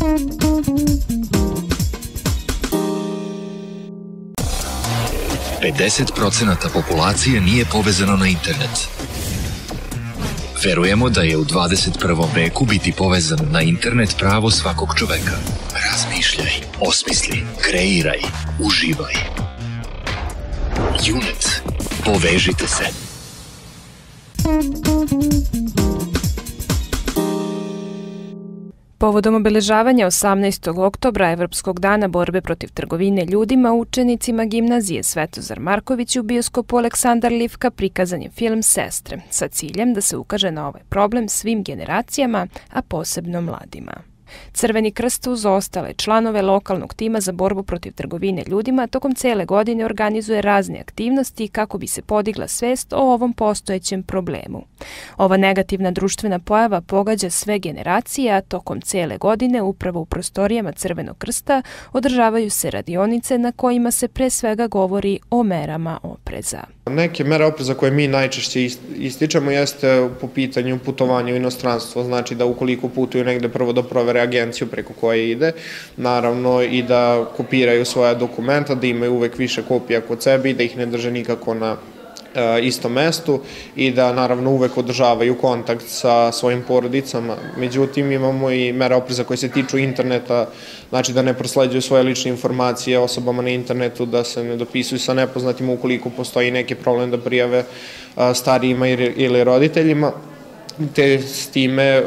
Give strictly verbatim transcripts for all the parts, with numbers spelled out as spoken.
pedeset procenata populacije nije povezano na internet. Verujemo da je u dvadeset prvom veku biti povezan na internet pravo svakog čoveka. Razmišljaj, osmisli, kreiraj, uživaj. Unet. Povežite se. Povodom obeležavanja osamnaestog oktobra, Evropskog dana borbe protiv trgovine ljudima, učenicima gimnazije Svetozar Marković u bioskopu Aleksandar Livka prikazan je film Sestre, sa ciljem da se ukaže na ovaj problem svim generacijama, a posebno mladima. Crveni krst uz ostale članove lokalnog tima za borbu protiv trgovine ljudima tokom cele godine organizuje razne aktivnosti kako bi se podigla svest o ovom postojećem problemu. Ova negativna društvena pojava pogađa sve generacije, a tokom cele godine upravo u prostorijama Crvenog krsta održavaju se radionice na kojima se pre svega govori o merama opreza. Neke mere opreza koje mi najčešće ističemo jeste po pitanju putovanja u inostranstvo, znači da ukoliko putuju negde prvo da provere agenciju preko koje ide, naravno i da kopiraju svoja dokumenta, da imaju uvek više kopija kod sebe i da ih ne drže nikako na istom mestu i da naravno uvek održavaju kontakt sa svojim porodicama. Međutim, imamo i mere opreza koje se tiču interneta, znači da ne prosleđuju svoje lične informacije osobama na internetu, da se ne dopisuju sa nepoznatima ukoliko postoji neki problem da prijave starijima ili roditeljima, te s time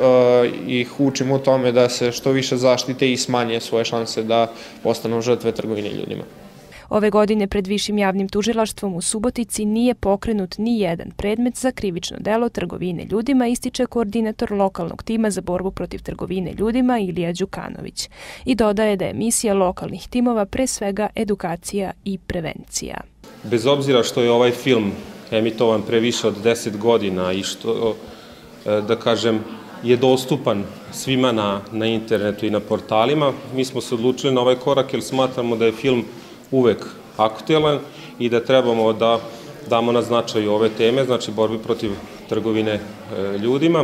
ih učimo u tome da se što više zaštite i smanje svoje šanse da postanu žrtve trgovine ljudima. Ove godine pred Višim javnim tužilaštvom u Subotici nije pokrenut ni jedan predmet za krivično delo trgovine ljudima, ističe koordinator lokalnog tima za borbu protiv trgovine ljudima Ilija Đukanović i dodaje da je misija lokalnih timova pre svega edukacija i prevencija. Bez obzira što je ovaj film emitovan pre više od deset godina i što, da kažem, je dostupan svima na, na internetu i na portalima, mi smo se odlučili na ovaj korak jer smatramo da je film uvek aktuelan i da trebamo da damo na značaju ove teme, znači borbi protiv trgovine ljudima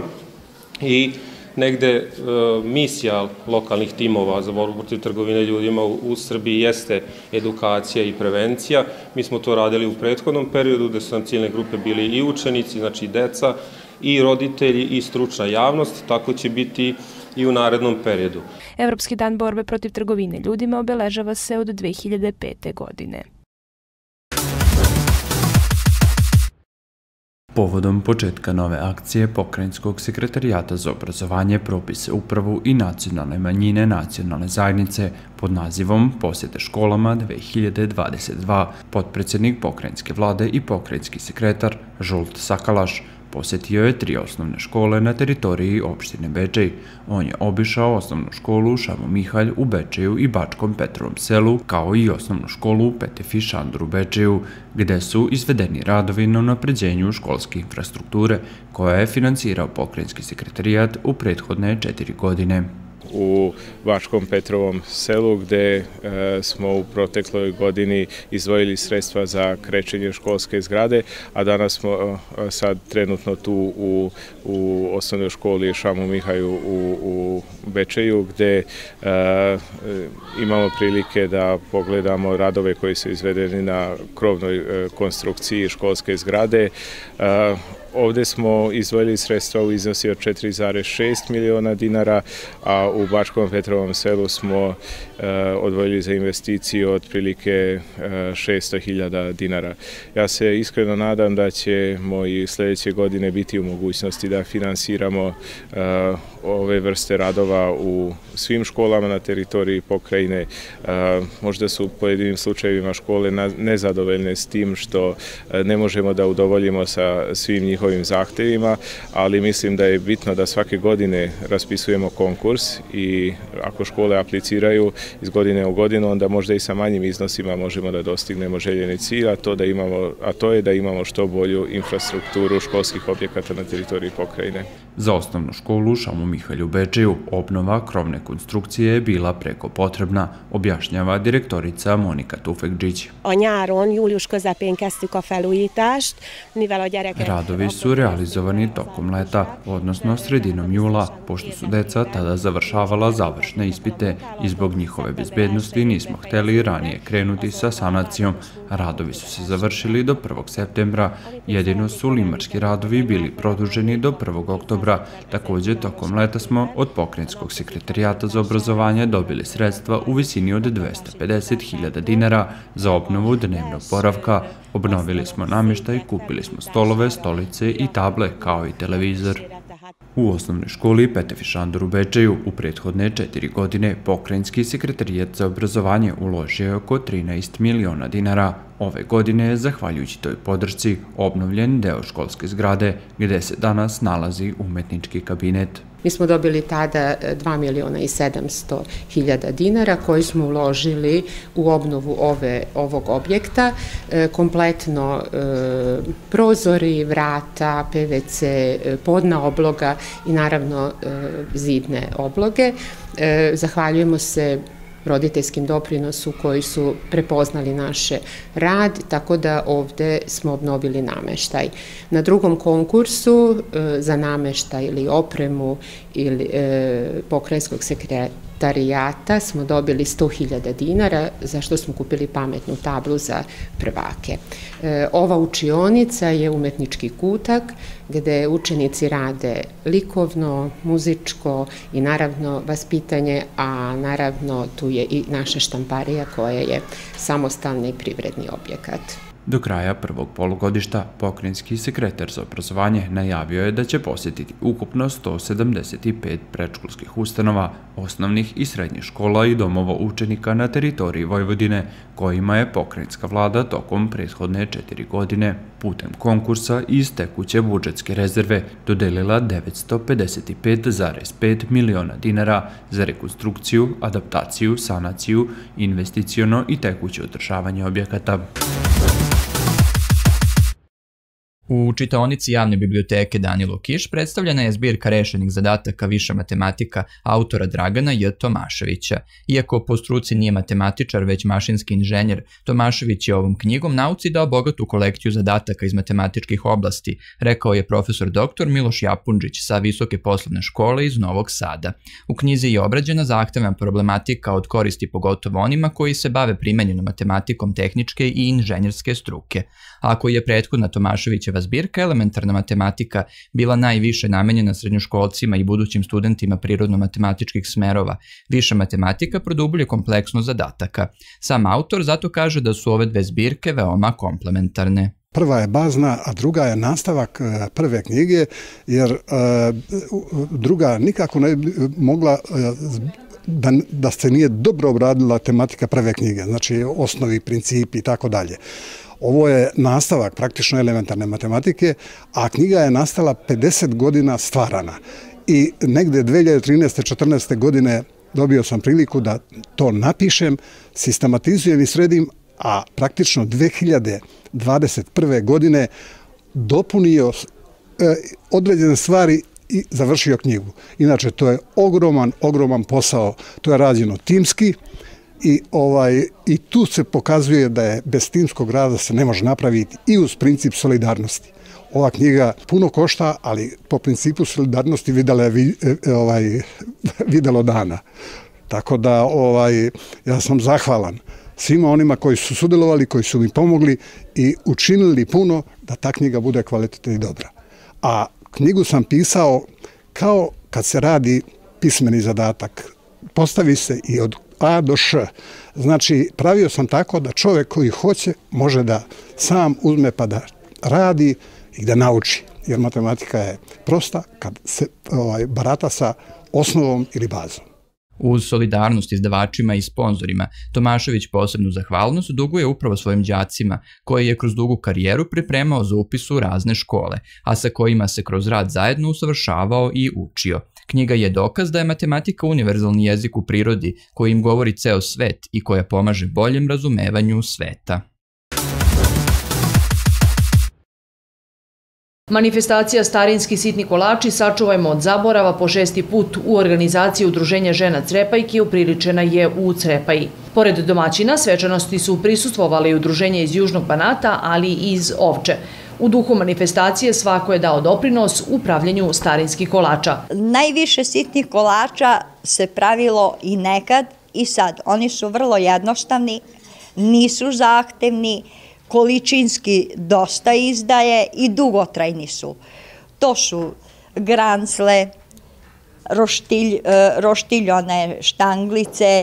i negde misija lokalnih timova za borbu protiv trgovine ljudima u Srbiji jeste edukacija i prevencija. Mi smo to radili u prethodnom periodu gde su nam ciljne grupe bili i učenici, znači deca, i roditelji i stručna javnost, tako će biti i u narednom periodu. Evropski dan borbe protiv trgovine ljudima obeležava se od dve hiljade pete. godine. Povodom početka nove akcije Pokrajinskog sekretarijata za obrazovanje, propise, upravu i nacionalne manjine nacionalne zajednice pod nazivom Posjete školama dve hiljade dvadeset dva, potpredsjednik pokrajinske vlade i pokrajinski sekretar Žult Sakalaš posjetio je tri osnovne škole na teritoriji opštine Bečej. On je obišao osnovnu školu Šamo Mihalj u Bečeju i Bačkom Petrovom selu, kao i osnovnu školu Petefi Šandur u Bečeju, gde su izvedeni radovi na unapređenju školske infrastrukture, koja je finansirao pokrajinski sekretarijat u prethodne četiri godine. U Bačkom Petrovom selu gde smo u protekloj godini izdvojili sredstva za krečenje školske zgrade, a danas smo sad trenutno tu u, u osnovnoj školi Šamu Mihaju u, u Bečeju gde e, imamo prilike da pogledamo radove koji su izvedeni na krovnoj e, konstrukciji školske zgrade. E, Ovde smo izdvojili sredstva u iznosi od četiri zarez šest miliona dinara, a u Bačkom Petrovom selu smo e, odvojili za investiciju otprilike šesto hiljada dinara. Ja se iskreno nadam da ćemo i sledeće godine biti u mogućnosti da finansiramo e, ove vrste radova u svim školama na teritoriji pokrajine. E, možda su u pojedinim slučajevima škole nezadovoljne s tim što ne možemo da udovoljimo sa svim njihovim ovim zahtevima, ali mislim da je bitno da svake godine raspisujemo konkurs i ako škole apliciraju iz godine u godinu, onda možda i sa manjim iznosima možemo da dostignemo željeni cilj, a to, da imamo, a to je da imamo što bolju infrastrukturu školskih objekata na teritoriji pokrajine. Za osnovnu školu Šamo Mihalj u Bečeju obnova krovne konstrukcije je bila preko potrebna, objašnjava direktorica Monika Tufekđić. A nyáron, július közepén kezdtük a felújítást, mivel a gyerekek... Radovi su realizovani tokom leta, odnosno sredinom jula, pošto su deca tada završavala završne ispite i zbog njihove bezbednosti nismo hteli ranije krenuti sa sanacijom. Radovi su se završili do prvog septembra, jedino su limarski radovi bili produženi do prvog oktobra. Također, tokom leta smo od Pokrajinskog sekretarijata za obrazovanje dobili sredstva u visini od dvesta pedeset hiljada dinara za obnovu dnevnog boravka. Obnovili smo namještaj, kupili smo stolove, stolice i table, kao i televizor. U osnovnoj školi Petefi Šandor u Bečeju u prethodne četiri godine Pokrajinski sekretarijat za obrazovanje uložio je oko trinaest miliona dinara. Ove godine je, zahvaljujući toj podršci, obnovljen deo školske zgrade gde se danas nalazi umetnički kabinet. Mi smo dobili tada dva miliona i sedamsto hiljada dinara koji smo uložili u obnovu ove, ovog objekta, e, kompletno e, prozori, vrata, P V C, e, podna obloga i naravno e, zidne obloge. E, zahvaljujemo se roditeljskim doprinosu koji su prepoznali naše rad, tako da ovde smo obnovili nameštaj. Na drugom konkursu e, za nameštaj ili opremu ili e, Pokrajinskog sekretarijata smo dobili sto hiljada dinara, za što smo kupili pametnu tablu za prvake. E, ova učionica je umetnički kutak gde učenici rade likovno, muzičko i naravno vaspitanje, a naravno tu je i naša štamparija koja je samostalni privredni objekat. Do kraja prvog polugodišta Pokrajinski sekretar za obrazovanje najavio je da će posjetiti ukupno sto sedamdeset pet predškolskih ustanova, osnovnih i srednjih škola i domova učenika na teritoriji Vojvodine, kojima je pokrajinska vlada tokom prethodne četiri godine putem konkursa iz tekuće budžetske rezerve dodelila devetsto pedeset pet zarez pet miliona dinara za rekonstrukciju, adaptaciju, sanaciju, investiciono i tekuće održavanje objekata. U čitaonici javne biblioteke Danilo Kiš predstavljena je zbirka rešenih zadataka Viša matematika autora Dragana J. Tomaševića. Iako po struci nije matematičar, već mašinski inženjer, Tomašević je ovom knjigom nauci dao bogatu kolekciju zadataka iz matematičkih oblasti, rekao je profesor doktor Miloš Japundžić sa Visoke poslovne škole iz Novog Sada. U knjizi je obrađena zahtevna problematika od koristi pogotovo onima koji se bave primenjenom matematikom tehničke i inženjerske struke. Ako je prethodna Tomaševićeva zbirka elementarna matematika bila najviše namenjena srednjoškolcima i budućim studentima prirodno-matematičkih smerova, viša matematika produbljuje kompleksnost zadataka. Sam autor zato kaže da su ove dve zbirke veoma komplementarne. Prva je bazna, a druga je nastavak prve knjige, jer druga nikako ne bi mogla da, da se nije dobro obradila tematika prve knjige, znači osnovi, principi i tako dalje. Ovo je nastavak praktično elementarne matematike, a knjiga je nastala pedeset godina stvarana. I negde dve hiljade trinaeste četrnaeste godine dobio sam priliku da to napišem, sistematizujem i sredim, a praktično dve hiljade dvadeset prve godine dopunio određene stvari i završio knjigu. Inače, to je ogroman, ogroman posao. To je rađeno timski. I, ovaj, I tu se pokazuje da je bez timskog rada se ne može napraviti i uz princip solidarnosti. Ova knjiga puno košta, ali po principu solidarnosti videla je vi, ovaj, videlo dana. Tako da ovaj, ja sam zahvalan svima onima koji su sudjelovali, koji su mi pomogli i učinili puno da ta knjiga bude kvalitetna i dobra. A knjigu sam pisao kao kad se radi pismeni zadatak. Postavi se i od A do Š. Znači, pravio sam tako da čovjek koji hoće može da sam uzme pa da radi i da nauči. Jer matematika je prosta kad se ovaj, barata sa osnovom ili bazom. Uz solidarnost izdavačima i sponzorima, Tomašević posebnu zahvalnost duguje upravo svojim đacima, koje je kroz dugu karijeru pripremao za upis u razne škole, a sa kojima se kroz rad zajedno usavršavao i učio. Knjiga je dokaz da je matematika univerzalni jezik u prirodi koji im govori ceo svet i koja pomaže boljem razumevanju sveta. Manifestacija Starinski sitni kolači sačuvajmo od zaborava po šesti put u organizaciji Udruženja žena Crepajki upriličena je u Crepaji. Pored domaćina, svečanosti su prisustvovali i udruženja iz Južnog Banata, ali i iz Ovče. U duhu manifestacije svako je dao doprinos u pravljenju starinskih kolača. Najviše sitnih kolača se pravilo i nekad i sad. Oni su vrlo jednostavni, nisu zahtevni, količinski dosta izdaje i dugotrajni su. To su grancle, roštilj, roštiljone štanglice,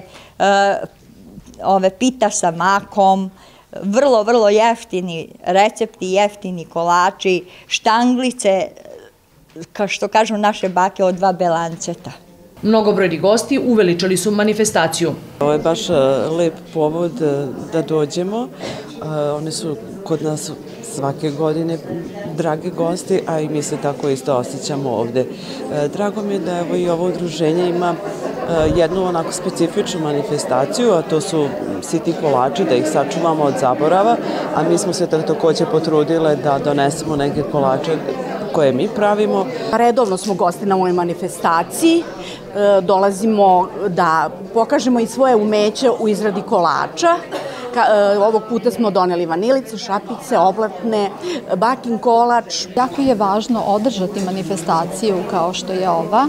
ove pita sa makom, vrlo, vrlo jeftini recepti, jeftini kolači, štanglice, kao što kažu naše bake, od dva belanceta. Mnogobrojni gosti uveličali su manifestaciju. Ovo je baš lep povod da dođemo. One su kod nas svake godine dragi gosti, a i mi se tako isto osjećamo ovde. Drago mi je da evo i ovo udruženje ima jednu onako specifičnu manifestaciju, a to su sitni kolači, da ih sačuvamo od zaborava, a mi smo se takođe potrudile da donesemo neke kolače koje mi pravimo. Redovno smo gosti na ovoj manifestaciji, dolazimo da pokažemo i svoje umeće u izradi kolača. Ovog puta smo doneli vanilice, šapice, oblatne, bakin kolač. Jako je važno održati manifestaciju kao što je ova.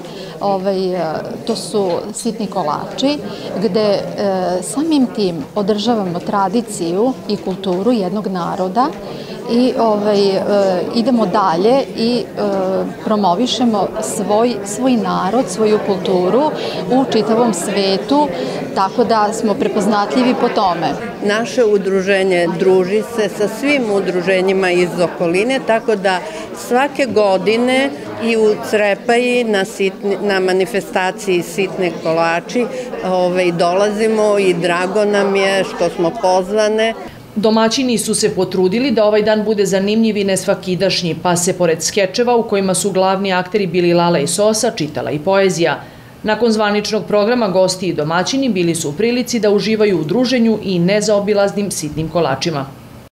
To su sitni kolači gde samim tim održavamo tradiciju i kulturu jednog naroda i idemo dalje i promovišemo svoj narod, svoju kulturu u čitavom svetu, tako da smo prepoznatljivi po tome. Naše udruženje druži se sa svim udruženjima iz okoline, tako da svake godine i u Crepaji na manifestaciji Sitni kolači dolazimo i drago nam je što smo pozvane. Domaćini su se potrudili da ovaj dan bude zanimljiv i nesvakidašnji, pa se pored skečeva u kojima su glavni akteri bili Lala i Sosa, čitala i poezija. Nakon zvaničnog programa gosti i domaćini bili su u prilici da uživaju u druženju i nezaobilaznim sitnim kolačima.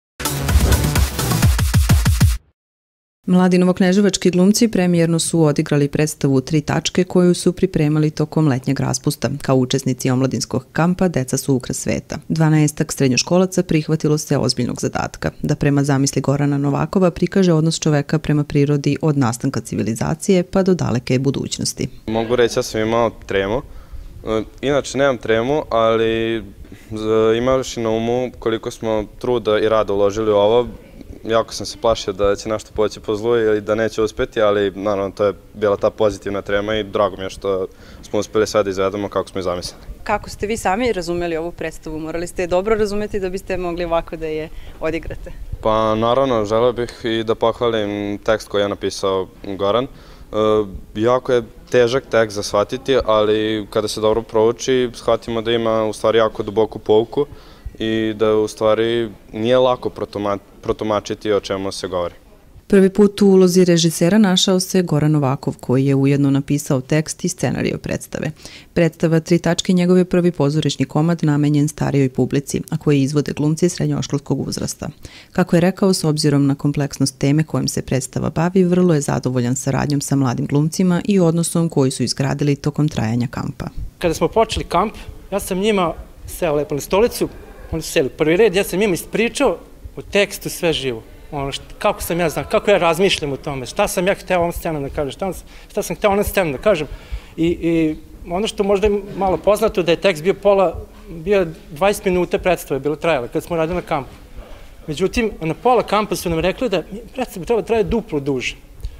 Mladi novokneževački glumci premijerno su odigrali predstavu Tri tačke koju su pripremali tokom letnjeg raspusta. Kao učesnici omladinskog kampa Deca su ukras sveta. Dvanaestak srednjoškolaca prihvatilo se ozbiljnog zadatka, da prema zamisli Gorana Novakova prikaže odnos čoveka prema prirodi od nastanka civilizacije pa do daleke budućnosti. Mogu reći da sam imao tremu. Inače nemam tremu, ali imaš i na umu koliko smo truda i rada uložili u ovo. Jako sam se plašio da će nešto poći po zlu ili da neće uspeti, ali naravno to je bila ta pozitivna trema i drago mi je što smo uspeli sve da izvedemo kako smo i zamislili. Kako ste vi sami razumeli ovu predstavu? Morali ste je dobro razumeti da biste mogli ovako da je odigrate? Pa naravno, želeo bih i da pohvalim tekst koji je napisao Goran. Jako je težak tekst za shvatiti, ali kada se dobro prouči, shvatimo da ima u stvari jako duboku pouku i da u stvari nije lako protumačiti o čemu se govori. Prvi put u ulozi režisera našao se Goran Novakov, koji je ujedno napisao tekst i scenariju predstave. Predstava Tri tačke njegov je prvi pozorišni komad namenjen starijoj publici, a koji izvode glumci srednjoškolskog uzrasta. Kako je rekao, s obzirom na kompleksnost teme kojom se predstava bavi, vrlo je zadovoljan saradnjom sa mladim glumcima i odnosom koji su izgradili tokom trajanja kampa. Kada smo počeli kamp, ja sam njima seo lepo na stolicu, oni su seli u prvi red, ja sam njima ispričao u tekstu sve živo. Kako sam ja znam, kako ja razmišljam o tome, šta sam ja hteo ovom scenom da kažem, šta sam hteo onom scenom da kažem. I ono što možda je malo poznato da je tekst bio pola, bio dvadeset minuta predstave, bilo trajalo, kada smo radili na kampu. Međutim, na pola kampa su nam rekli da predstava treba traje duplo duže.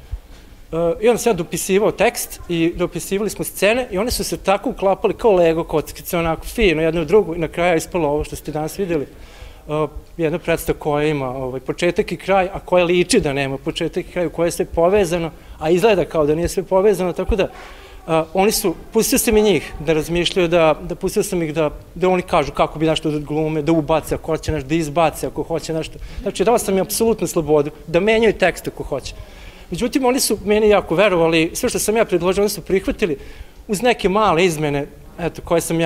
I onda sam ja dopisivao tekst i dopisivali smo scene i one su se tako uklapali kao Lego kockice, onako fino, jedno u drugu i na kraju je ispalo ovo što ste danas vidjeli. Jedna predstava koja ima početak i kraj, a koja liči da nema početak i kraj, u kojoj je sve povezano, a izgleda kao da nije sve povezano, tako da oni su, pustio sam i njih da razmišljaju, da pustio sam ih da oni kažu kako bi nešto da glume, da ubace ako hoće nešto, da izbace ako hoće nešto. Znači, dao sam im apsolutnu slobodu, da menjaju tekst ako hoće. Međutim, oni su meni jako verovali, sve što sam ja predložio, oni su prihvatili uz neke male izmene, eto, koje sam ja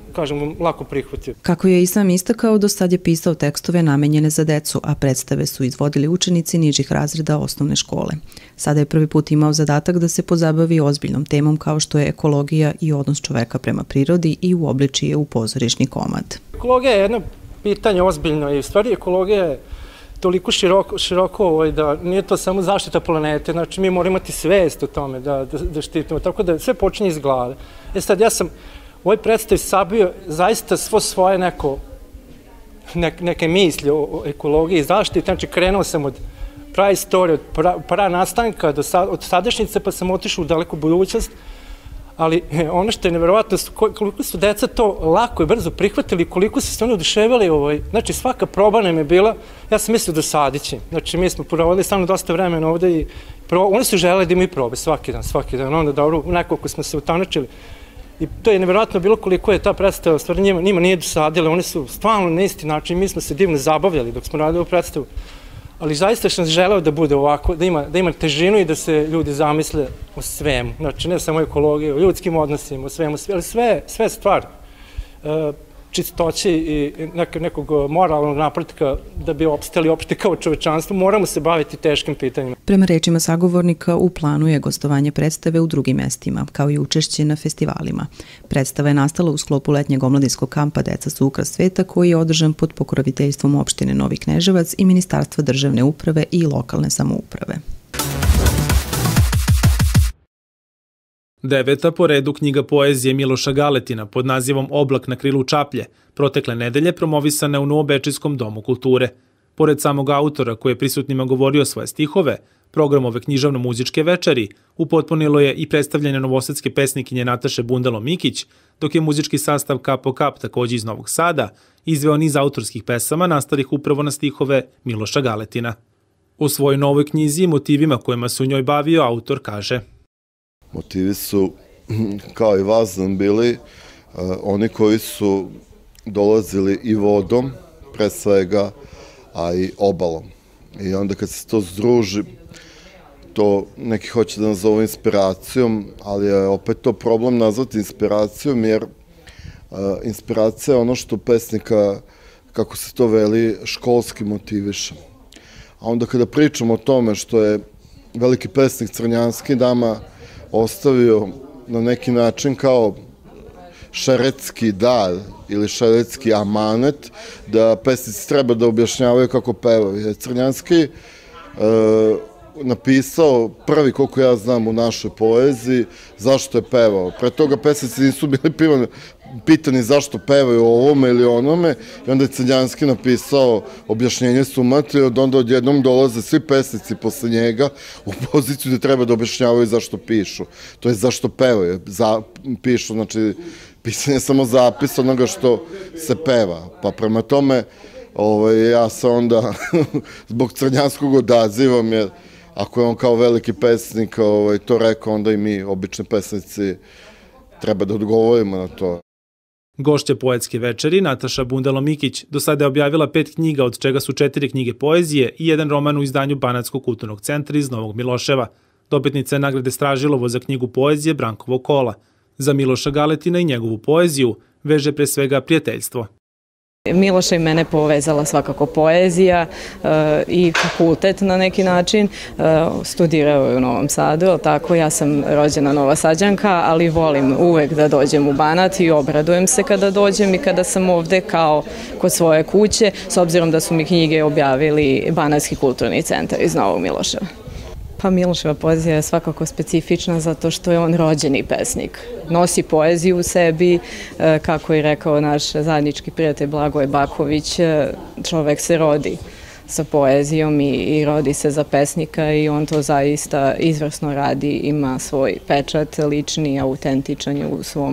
kažem, lako prihvatio. Kako je i sam istakao, do sad je pisao tekstove namenjene za decu, a predstave su izvodili učenici nižih razreda osnovne škole. Sada je prvi put imao zadatak da se pozabavi ozbiljnom temom kao što je ekologija i odnos čoveka prema prirodi i uobliči je u pozorišni komad. Ekologija je jedno pitanje ozbiljno i u stvari ekologija je toliko široko, široko ovaj, da nije to samo zaštita planete, znači mi moramo imati svest o tome da, da, da štitimo, tako da sve počinje iz glave. E sad, ja sam u ovoj predstavi sabio zaista svo svoje neko, ne, neke misli o, o ekologiji i zaštiti, znači krenuo sam od pravi istorije, od pra, pra nastanka do sa, od sadašnjice, pa sam otišao u daleku budućnost, ali ono što je nevjerovatno, koliko su deca to lako i brzo prihvatili, koliko su se oni oduševili, ovaj, znači svaka proba nam je bila, ja sam mislio dosadit će. Znači mi smo provodili stvarno dosta vremena ovde i pro, oni su želeli da imaju probe svaki dan, svaki dan, onda dobro, nekoliko smo se utanačili. I to je nevjerojatno bilo koliko je ta predstava, stvarno njima, njima nije dosadila, oni su stvarno na isti način, mi smo se divno zabavljali dok smo radili u predstavu. Ali zaista sam želeo da bude ovako, da ima, da ima težinu i da se ljudi zamisle o svemu. Znači, ne samo ekologiju, o ljudskim odnosima, o svemu, ali sve, sve stvari. E, čistoći i nek, nekog moralnog napretka da bi opstali opšte kao čovečanstvo, moramo se baviti teškim pitanjima. Prema rečima sagovornika, u planu je gostovanje predstave u drugim mestima, kao i učešće na festivalima. Predstava je nastala u sklopu letnjeg omladinskog kampa Deca su ukras sveta, koji je održan pod pokroviteljstvom opštine Novi Kneževac i Ministarstva državne uprave i lokalne samouprave. Deveta po redu knjiga poezije Miloša Galetina pod nazivom Oblak na krilu čaplje, protekle nedelje promovisana u Novobečejskom domu kulture. Pored samog autora koji je prisutnima govorio svoje stihove, program ove književno-muzičke večeri upotpunilo je i predstavljanje novosadske pesnikinje Nataše Bundalo-Mikić, dok je muzički sastav Kap po Kap, takođe iz Novog Sada, izveo niz autorskih pesama nastalih upravo na stihove Miloša Galetina. U svojoj novoj knjizi i motivima kojima se u njoj bavio, autor kaže: Motivi su, kao i vazdan, bili uh, oni koji su dolazili i vodom, pre svega, a i obalom. I onda kad se to združi, to neki hoće da nazove inspiracijom, ali je opet to problem nazvati inspiracijom, jer uh, inspiracija je ono što pesnika, kako se to veli, školski motiviše. A onda kada pričamo o tome što je veliki pesnik Crnjanski nama ostavio na neki način kao šeretski dar ili šeretski amanet, da pesnici treba da objašnjavaju kako pevaju. Crnjanski e, napisao prvi, koliko ja znam, u našoj poeziji, zašto je pevao. Pre toga pesnici nisu bili pivani, pitani zašto pevaju o ovome ili onome, i onda je Crnjanski napisao objašnjenje sumati, od onda odjednom dolaze svi pesnici posle njega u poziciju da treba da objašnjavaju zašto pišu. To je zašto pevaju. Za, pišu, znači, pisanje je samo zapis onoga što se peva. Pa prema tome, ovaj, ja se onda zbog Crnjanskog odazivam, jer ako je on kao veliki pesnik ovaj, to rekao, onda i mi, obični pesnici, treba da odgovorimo na to. Gošća poetske večeri, Nataša Bundalo-Mikić, do sada je objavila pet knjiga, od čega su četiri knjige poezije i jedan roman u izdanju Banatskog kulturnog centra iz Novog Miloševa. Dobitnica je nagrade Stražilovo za knjigu poezije Brankovo kola. Za Miloša Galetina i njegovu poeziju veže pre svega prijateljstvo. Miloša i mene povezala svakako poezija e, i fakultet na neki način. E, studirao je u Novom Sadu, tako ja sam rođena Novosađanka, ali volim uvek da dođem u Banat i obradujem se kada dođem i kada sam ovde kao kod svoje kuće, s obzirom da su mi knjige objavili Banatski kulturni centar iz Novog Miloševa. Pa Miloševa poezija je svakako specifična zato što je on rođeni pesnik. Nosi poeziju u sebi, kako je rekao naš zajednički prijatelj Blagoje Baković, čovek se rodi sa poezijom i, i rodi se za pesnika i on to zaista izvrsno radi, ima svoj pečat lični, autentičan je u svom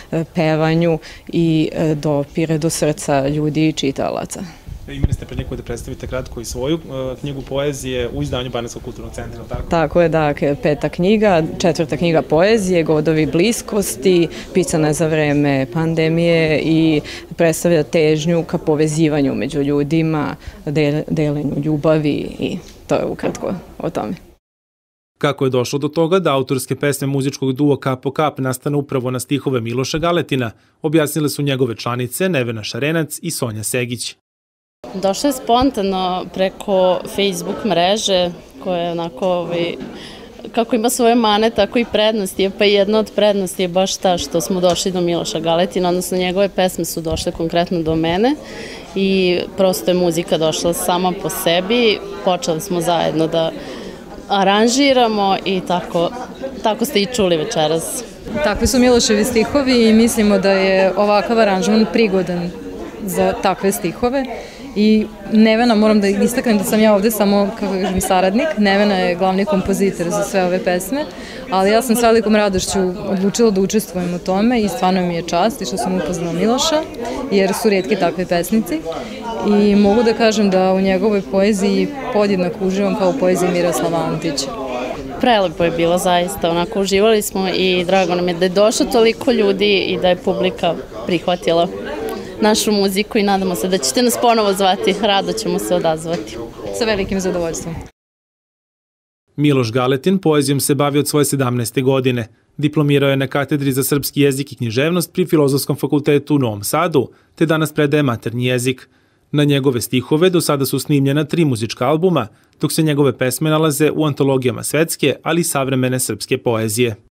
pevanju i dopire do srca ljudi i čitalaca. Imali ste priliku da predstavite kratko i svoju uh, knjigu poezije u izdanju Banatskog kulturnog centra, tako? Tako je, da, peta knjiga, četvrta knjiga poezije, Godovi bliskosti, pisana je za vreme pandemije i predstavlja težnju ka povezivanju među ljudima, del, delenju ljubavi i to je ukratko o tome. Kako je došlo do toga da autorske pesme muzičkog dua Kap po kap nastane upravo na stihove Miloša Galetina, objasnile su njegove članice Nevena Šarenac i Sonja Segić. Došlo je spontano preko Facebook mreže koja je onako, ovaj, kako ima svoje mane, tako i prednosti, pa jedna od prednosti je baš ta što smo došli do Miloša Galetina, odnosno njegove pesme su došle konkretno do mene i prosto je muzika došla sama po sebi, počeli smo zajedno da aranžiramo i tako, tako ste i čuli večeras. Takvi su Miloševi stihovi i mislimo da je ovakav aranžman prigodan za takve stihove. I Nevena, moram da istaknem da sam ja ovde samo, kako kažem, saradnik. Nevena je glavni kompozitor za sve ove pesme, ali ja sam s velikom radošću odlučila da učestvujem u tome i stvarno mi je čast i što sam upoznala Miloša, jer su rijetki takvi pesnici. I mogu da kažem da u njegovoj poeziji podjednako uživam kao u poeziji Miroslava Antića. Prelepo je bilo zaista, onako uživali smo i drago nam je da je došlo toliko ljudi i da je publika prihvatila našu muziku i nadamo se da ćete nas ponovo zvati, rado ćemo se odazvati. Sa velikim zadovoljstvom. Miloš Galetin poezijom se bavi od svoje sedamnaeste godine. Diplomirao je na katedri za srpski jezik i književnost pri Filozofskom fakultetu u Novom Sadu, te danas predaje maternji jezik. Na njegove stihove do sada su snimljena tri muzička albuma, dok se njegove pesme nalaze u antologijama svetske, ali i savremene srpske poezije.